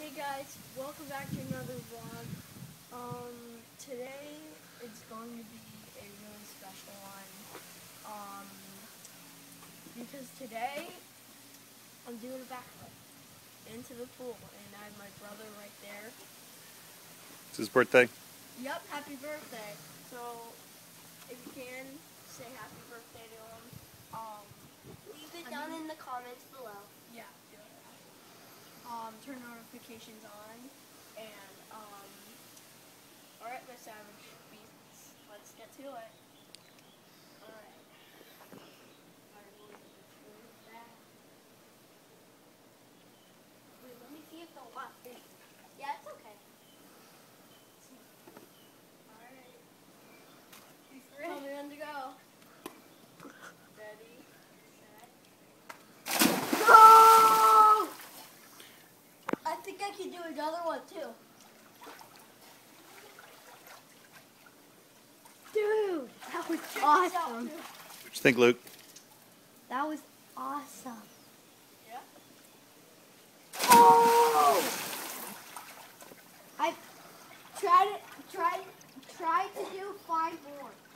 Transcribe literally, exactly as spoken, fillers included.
Hey guys, welcome back to another vlog. Um, today it's going to be a really special one. Um, because today I'm doing a backflip into the pool, and I have my brother right there. It's his birthday. Yep, happy birthday. So if you can say happy birthday to him. Um, Leave it I down mean, in the comments below. Yeah, do that. Um, turn notifications on, and um, all right, my savage beasts, let's get to it. All right. Wait, let me see if the lot is. Yeah, it's okay. All right. Tell me when to go. Ready, set. Go! I think I can do another one too. Dude, that was awesome. What you think, Luke? That was awesome. Yeah. Oh! I tried it. Tried. Tried to do five more.